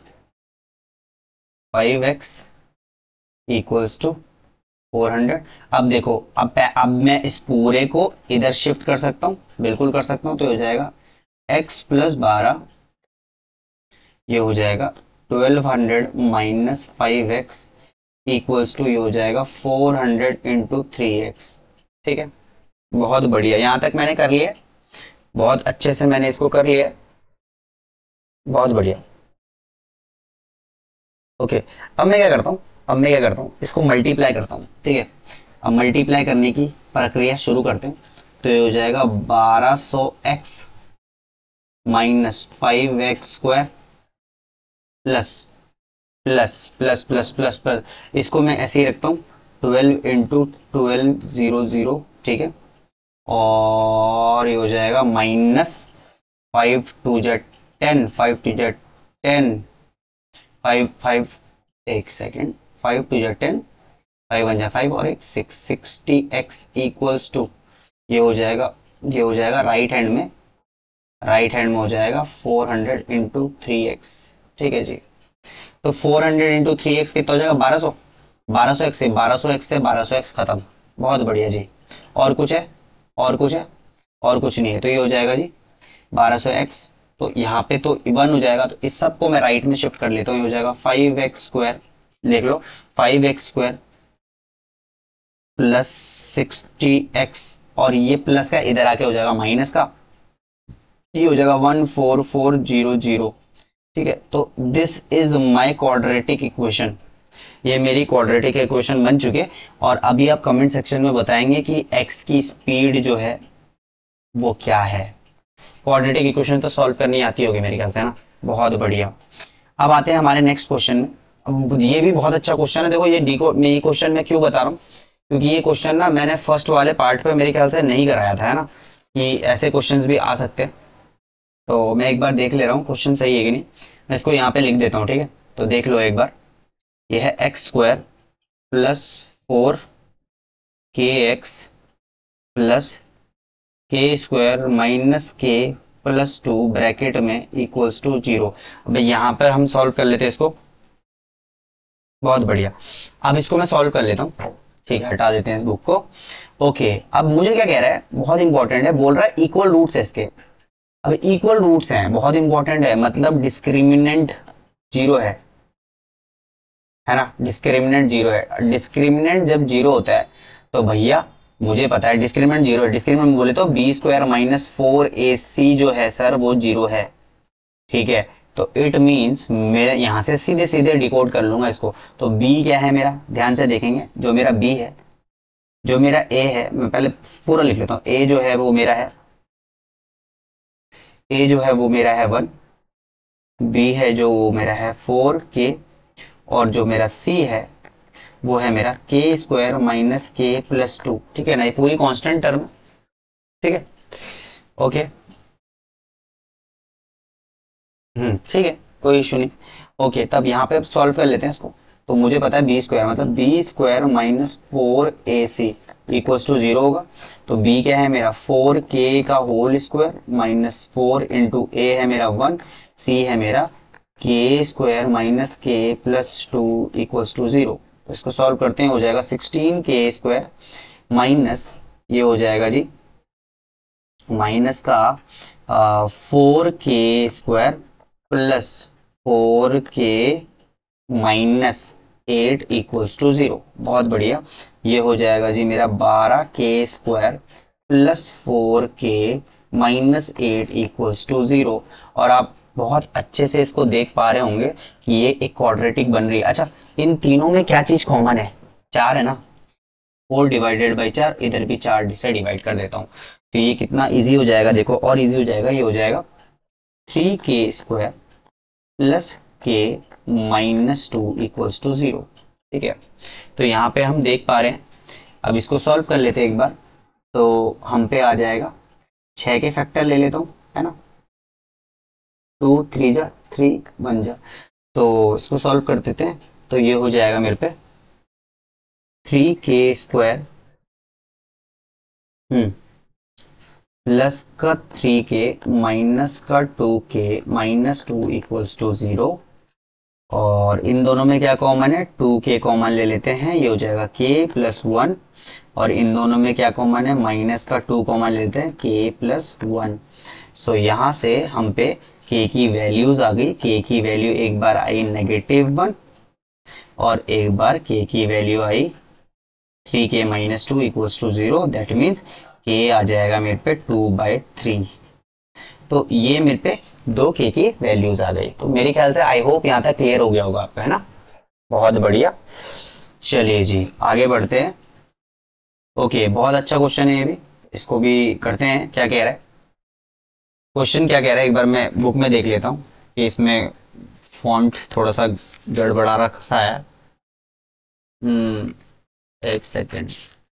five x equals to four hundred. अब देखो, अब अब मैं इस पूरे को इधर शिफ्ट कर सकता हूं, बिल्कुल कर सकता हूं। तो हो जाएगा x प्लस बारह, ये हो जाएगा twelve hundred minus five x equals to, ये हो जाएगा four hundred into three x. ठीक है, बहुत बढ़िया, यहां तक मैंने कर लिया, बहुत अच्छे से मैंने इसको कर लिया, बहुत बढ़िया। ओके, अब मैं क्या करता हूं, अब मैं क्या करता हूँ, इसको मल्टीप्लाई करता हूँ। ठीक है, अब मल्टीप्लाई करने की प्रक्रिया शुरू करते हैं। तो ये हो जाएगा बारह सौ x minus five x square plus plus plus plus plus plus, इसको मैं ऐसे ही रखता हूँ, twelve into twelve zero zero. ठीक है, और ये हो जाएगा माइनस फाइव टू जेड टेन, फाइव टू जेड टेन, फाइव फाइव एक सेकेंड, फाइव टू जा टेन, फाइव वन जा फाइव और एक six, sixty x equals to, ये हो जाएगा, ये हो जाएगा राइट हैंड में, राइट हैंड में हो जाएगा four hundred into three x. ठीक है जी, तो four hundred into three x कितना हो जाएगा, बारह सौ, बारह सौ एक्स से बारह सौ एक्स से बारह सौ एक्स खत्म। बहुत बढ़िया जी, और कुछ है, और कुछ है, और कुछ नहीं है। तो ये हो जाएगा जी बारह सौ एक्स, तो यहाँ पे तो वन हो जाएगा, तो इस सब को मैं राइट में शिफ्ट कर लेता हूँ। ये हो जाएगा फाइव एक्स स्क्वायर, देख लो, five x square plus sixty x, और ये प्लस का इधर आके हो जाएगा माइनस का, ये हो जाएगा one four four zero zero. ठीक है, तो this is my quadratic equation, ये मेरी क्वाड्रेटिक इक्वेशन बन चुकी है। और अभी आप कमेंट सेक्शन में बताएंगे कि x की स्पीड जो है वो क्या है। क्वाड्रेटिक इक्वेशन तो सॉल्व करनी आती होगी मेरे ख्याल से ना, बहुत बढ़िया। अब आते हैं हमारे नेक्स्ट क्वेश्चन में। अब ये भी बहुत अच्छा क्वेश्चन है, देखो ये डी को मैं ये क्वेश्चन मैं क्यों बता रहा हूँ, क्योंकि ये क्वेश्चन ना मैंने फर्स्ट वाले पार्ट पे मेरे ख्याल से नहीं कराया था, है ना, कि ऐसे क्वेश्चंस भी आ सकते हैं। तो मैं एक बार देख ले रहा हूँ क्वेश्चन सही है कि नहीं, मैं इसको यहाँ पे लिख देता हूँ। ठीक है, तो देख लो एक बार, ये है x square plus four k x plus k square minus k plus two bracket में इक्वल्स टू जीरो। अब यहाँ पर हम सॉल्व कर लेते हैं इसको, बहुत बढ़िया। अब इसको मैं सॉल्व कर लेता हूँ, ठीक है, हटा देते हैं इस बुक को। ओके, अब मुझे क्या कह रहा है, बहुत इंपॉर्टेंट है, बोल रहा है इक्वल रूट्स है इसके। अब इक्वल रूट्स हैं, बहुत इंपॉर्टेंट है, मतलब डिस्क्रिमिनेंट जीरो है, है ना, डिस्क्रिमिनेंट जीरो है। डिस्क्रिमिनेंट जब जीरो होता है तो भैया मुझे पता है डिस्क्रिमिनेंट जीरो है, डिस्क्रिमिनेंट बोले तो b square minus four a c जो है सर वो जीरो है। ठीक है, तो इट मींस मैं यहां से सीधे सीधे डिकोड कर लूंगा इसको। तो b क्या है मेरा, ध्यान से देखेंगे, जो मेरा b है, जो मेरा a है, मैं पहले पूरा लिख लेता हूँ। a जो है वो मेरा है, a जो है वो मेरा है वन, b है जो वो मेरा है फोर के, और जो मेरा c है वो है मेरा k square minus k plus two. ठीक है ना, ये पूरी कांस्टेंट टर्म। ठीक है, ओके, हम्म ठीक है, कोई इशू नहीं। ओके, तब यहाँ पे अब सॉल्व कर लेते हैं इसको। तो मुझे पता है बी स्क्वायर मतलब b square minus four a c equals to zero होगा। तो बी क्या है मेरा, फोर के का whole square minus four into a है मेरा वन, सी है मेरा k square minus k plus two equals to zero. तो इसको सॉल्व करते हैं, हो जाएगा सिक्सटीन के स्क्वायर माइनस, ये हो जाएगा जी माइनस का four k square plus four k minus eight equals to zero. बहुत बढ़िया, ये हो जाएगा जी मेरा बारह k square plus four k minus eight equals to zero. और आप बहुत अच्छे से इसको देख पा रहे होंगे कि ये एक क्वाड्रेटिक बन रही है। अच्छा, इन तीनों में क्या चीज कॉमन है, चार है ना, फोर डिवाइडेड बाई चार, इधर भी चार से डिवाइड कर देता हूँ। तो ये कितना इजी हो जाएगा, देखो और इजी हो जाएगा, ये हो जाएगा three k square plus k minus two equals to zero. ठीक है, तो यहाँ पे हम देख पा रहे हैं, अब इसको सॉल्व कर लेते हैं एक बार। तो हम पे आ जाएगा छह के फैक्टर ले लेता हूँ, है ना, टू थ्री जा थ्री वन जा, तो इसको सॉल्व कर देते हैं। तो ये हो जाएगा मेरे पे three k square hmm plus का थ्री के माइनस का two k minus two equals to zero, और इन दोनों में क्या कॉमन है, टू के कॉमन ले लेते हैं, ये हो जाएगा के प्लस वन, और इन दोनों में क्या कॉमन है, माइनस का टू कॉमन लेते हैं, के प्लस वन। सो यहाँ से हम पे के की वैल्यूज आ गई। के की वैल्यू एक बार आई नेगेटिव वन और एक बार के की वैल्यू आई three k minus two equals to zero, that means k आ जाएगा मेरे पे टू बाई थ्री। तो ये मेरे पे दो के की वैल्यूज आ गई। तो मेरे ख्याल से आई होप यहाँ तक क्लियर हो गया होगा आपका, है ना। बहुत बढ़िया, चलिए जी आगे बढ़ते हैं। ओके, बहुत अच्छा क्वेश्चन है ये भी, इसको भी करते हैं। क्या कह रहा है क्वेश्चन, क्या कह रहा है, एक बार मैं बुक में देख लेता हूँ कि इसमें फॉन्ट थोड़ा सा गड़बड़ा रखा है। हम्म एक सेकेंड।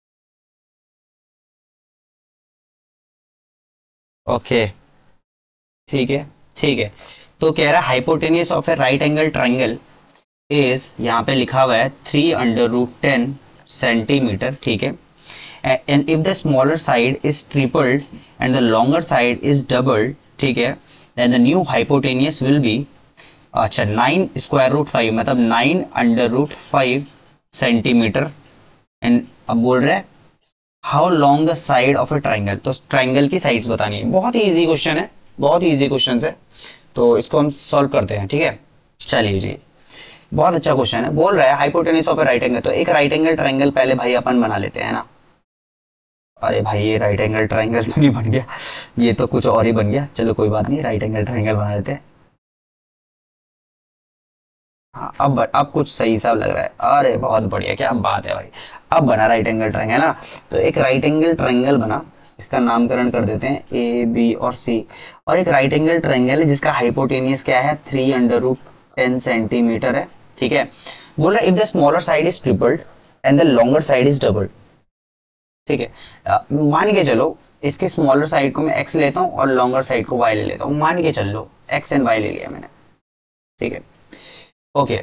ओके ठीक है ठीक है। तो कह रहा है hypotenuse of a right angle triangle is, यहाँ पे लिखा हुआ है three under root ten centimetre, ठीक है। And if the smaller side is tripled and the longer side is doubled, ठीक है, then the new hypotenuse will be, अच्छा नाइन स्क्वायर रूट फाइव, मतलब nine under root five centimetre. And अब बोल रहे हैं how long the side of a triangle, तो triangle की साइड्स बतानी है। बहुत ही इजी क्वेश्चन है, बहुत ही इजी क्वेश्चन है, तो इसको हम सॉल्व करते हैं, ठीक है। चलिए जी, बहुत अच्छा क्वेश्चन है। बोल रहा है hypotenuse of a right angle, तो एक राइट एंगल ट्राइंगल पहले भाई अपन बना लेते हैं ना। अरे भाई ये राइट एंगल ट्राइंगल तो नहीं बन गया, ये तो कुछ और ही बन गया। चलो कोई बात नहीं, राइट एंगल ट्राइंगल बना लेते हैं। हाँ अब अब कुछ सही सा लग रहा है। अरे बहुत बढ़िया, क्या बात है भाई, अब बना राइट एंगल ट्राइंगल ना। तो एक राइट एंगल ट्राइंगल बना, इसका नामकरण कर देते हैं ए बी और सी। और एक राइट एंगल ट्राइंगल है जिसका हाइपोटेनियस क्या है, three under root ten centimetre है, ठीक है। बोला if the smaller side is tripled and the longer side is doubled, ठीक है। मान के चलो इसके स्मॉलर साइड को मैं एक्स लेता हूँ और लॉन्गर साइड को वाई ले लेता हूँ। मान के चल लो एक्स एंड वाई ले लिया मैंने, ठीक है। ओके,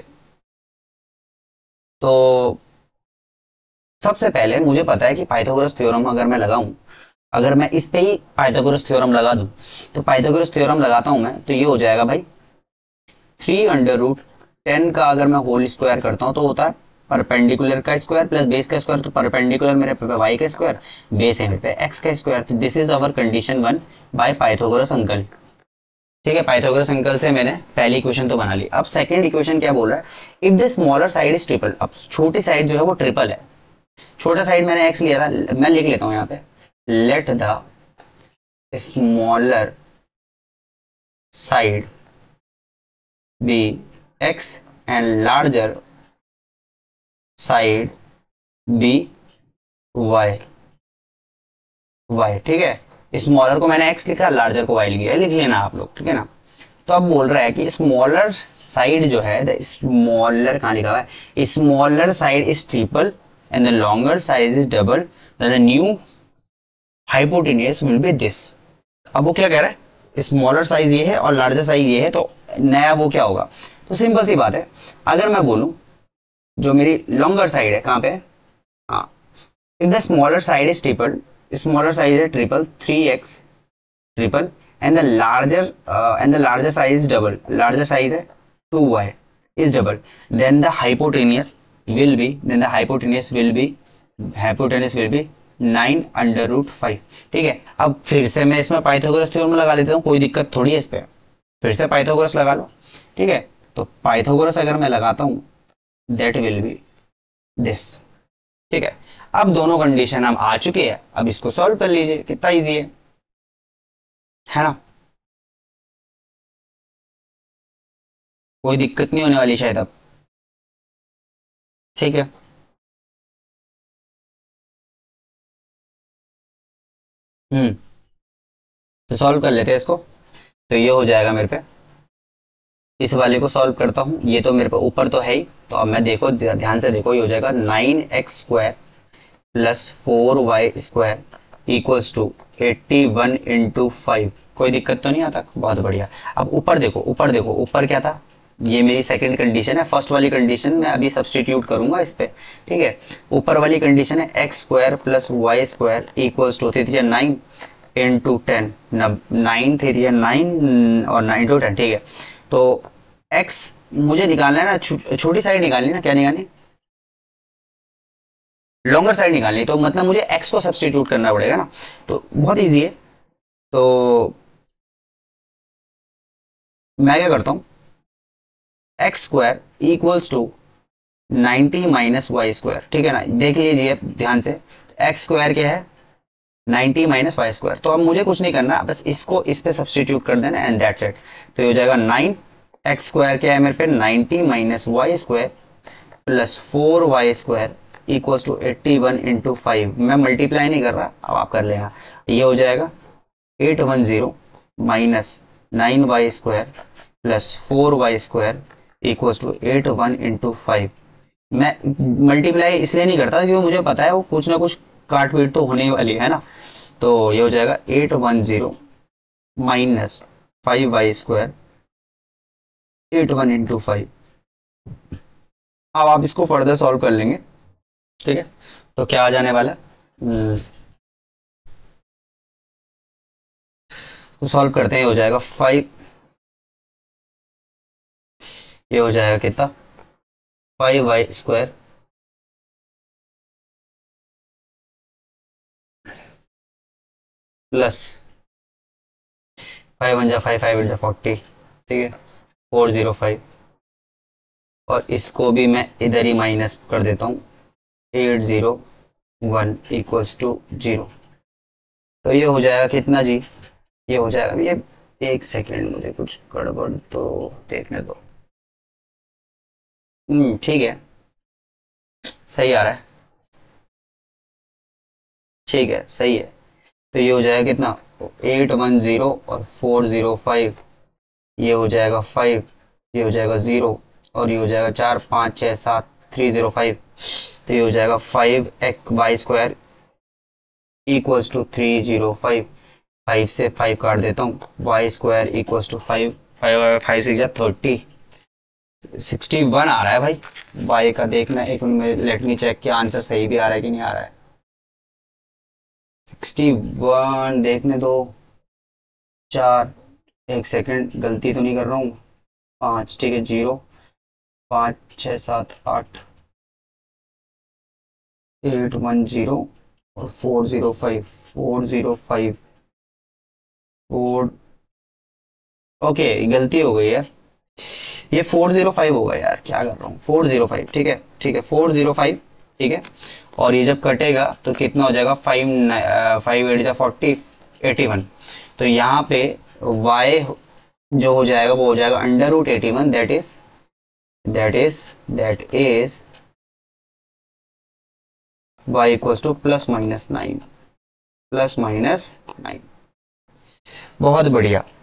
तो सबसे पहले मुझे पता है कि पाइथागोरस थ्योरम अगर मैं लगाऊं, अगर मैं इस पे ही पाइथागोरस थ्योरम लगा दूं, तो पाइथागोरस थ्योरम लगाता हूं मैं, तो ये हो जाएगा भाई थ्री अंडर रूट टेन का अगर मैं होल स्क्वायर करता हूं तो होता है परपेंडिकुलर का स्क्वायर प्लस बेस का स्क्वायर। तो परपेंडिकुलर मेरे पे वाई का स्क्वायर, बेस है मेरे पे एक्स का स्क्वायर। तो this is our condition one by Pythagoras uncle, ठीक है। पाइथागोरस अंकल से मैंने पहली इक्वेशन तो बना ली। अब सेकंड इक्वेशन क्या बोल रहा है, if the smaller side is triple. अब छोटी साइड जो है वो ट्रिपल है। छोटा साइड मैंने एक्स लिया था, मैं लिख लेता हूं यहाँ पे, let the smaller side be x and larger side be y, y, ठीक है। स्मॉलर को मैंने एक्स लिखा, लार्जर को वाई लिखा, लिख लेना आप लोग, ठीक है ना। तो अब बोल रहा है कि स्मॉलर साइड जो है, द स्मॉलर कहाँ लिखा हुआ है, smaller side is triple and the longer size is double, then the new hypotenuse will be this। अब वो क्या कह रहा है, स्मॉलर साइज ये है और लार्जर साइज ये है, तो नया वो क्या होगा। तो सिंपल सी बात है, अगर मैं बोलूं जो मेरी लॉन्गर साइड है कहाँ पे, हाँ, if the smaller side is triple, smaller size है triple three x triple, and the larger and the larger size is double, larger size है two y is double, then the hypotenuse will be, then the hypotenuse will be, hypotenuse will be nine under root five, ठीक है। अब फिर से मैं इसमें Pythagoras theorem लगा लेता हूँ, कोई दिक्कत थोड़ी है इस पे, फिर से पाइथागोरस लगा लो, ठीक है। तो पाइथागोरस अगर मैं लगाता हूँ दैट विल बी दिस, ठीक है। अब दोनों कंडीशन हम आ चुके हैं, अब इसको सॉल्व कर लीजिए, कितना इजी है, है ना। कोई दिक्कत नहीं होने वाली शायद अब, ठीक है। हम्म तो सॉल्व कर लेते हैं इसको। तो ये हो जाएगा मेरे पे, इस वाले को सॉल्व करता हूँ, ये तो मेरे पे ऊपर तो है ही, तो अब मैं देखो ध्यान से देखो, ये हो जाएगा nine x square plus four y square equals to eighty one into five. कोई दिक्कत तो नहीं आता, बहुत बढ़िया। अब ऊपर देखो, ऊपर देखो, ऊपर क्या था, ये मेरी सेकंड कंडीशन है। फर्स्ट वाली कंडीशन मैं अभी सब्सटीट्यूट करूंगा इस पे, ठीक है। ऊपर वाली कंडीशन है x square plus y square equals to three three nine into ten, nine three three nine और नाइन टू टेन, ठीक है। तो x मुझे निकालना है ना, छो, छोटी साइड निकालनी ना, क्या निकालनी, लॉन्गर साइड निकालनी। तो मतलब मुझे x को सब्सटीट्यूट करना पड़ेगा ना, तो बहुत इजी है। तो मैं क्या करता हूँ, x square equals to ninety minus y square, ठीक है ना। देख लीजिए ध्यान से, एक्स स्क्वायर क्या है, नाइनटी माइनस वाई स्क्वायर। तो अब मुझे कुछ नहीं करना, बस इसको इस पे सब्सटीट्यूट कर देना एंड दैट्स इट। तो ये हो जाएगा नाइन, एक्स स्क्वायर क्या है मेरे पे, ninety minus y square plus four y square equals to eighty one into five. मैं मल्टीप्लाई नहीं कर रहा, अब आप कर लेना। ये हो जाएगा eight one zero minus nine y square plus four y square equals to eight one into five. मैं मल्टीप्लाई इसलिए नहीं करता क्योंकि मुझे पता है वो कुछ ना कुछ काट पीट तो होने वाली है ना। तो ये हो जाएगा eight one zero minus five y square eight one into five. अब आप इसको फर्दर सॉल्व कर लेंगे, ठीक है। तो क्या आ जाने वाला है, तो सॉल्व करते हैं। हो जाएगा फाइव, ये हो जाएगा कितना, five y square plus five one जा फाइव, फाइव एट जा फोर्टी, ठीक है, फोर जीरो फाइव। और इसको भी मैं इधर ही माइनस कर देता हूँ, eight zero one equals to zero. तो ये हो जाएगा कितना जी, ये हो जाएगा, ये एक सेकेंड मुझे कुछ गड़बड़ तो देखने दो। हम्म ठीक है, सही आ रहा है, ठीक है सही है। तो ये हो जाएगा कितना, एट वन जीरो और फोर जीरो फाइव, ये हो जाएगा फाइव, ये हो जाएगा जीरो और ये हो जाएगा चार पाँच छः सात, थ्री जीरो फाइव। तो ये हो जाएगा five x y square equals to three zero five. Five से फाइव काट देता हूँ, y square equals to five, five five six या थर्टी, सिक्सटी वन आ रहा है भाई। वाई का देखना एक मिनट, लेट मी चेक कि आंसर सही भी आ रहा है कि नहीं आ रहा है। सिक्सटी वन देखने दो, चार, एक सेकंड गलती तो नहीं कर रहा हूँ, पाँच, ठीक है, जीरो, पाँच छः सात आठ, एट वन जीरो और four zero five, four zero five, four, okay गलती हो गई है, ये फोर जीरो फाइव होगा यार, क्या कर रहा हूँ, फोर जीरो फाइव, ठीक है ठीक है, फोर जीरो फाइव, ठीक है। और ये जब कटेगा तो कितना हो जाएगा, फाइव फाइव एट जा फोर्टी, एटी वन। तो यहाँ पे y जो हो जाएगा वो हो जाएगा under root eighty one, that is that is that is y equals to plus minus nine, plus minus nine. बहुत बढ़िया।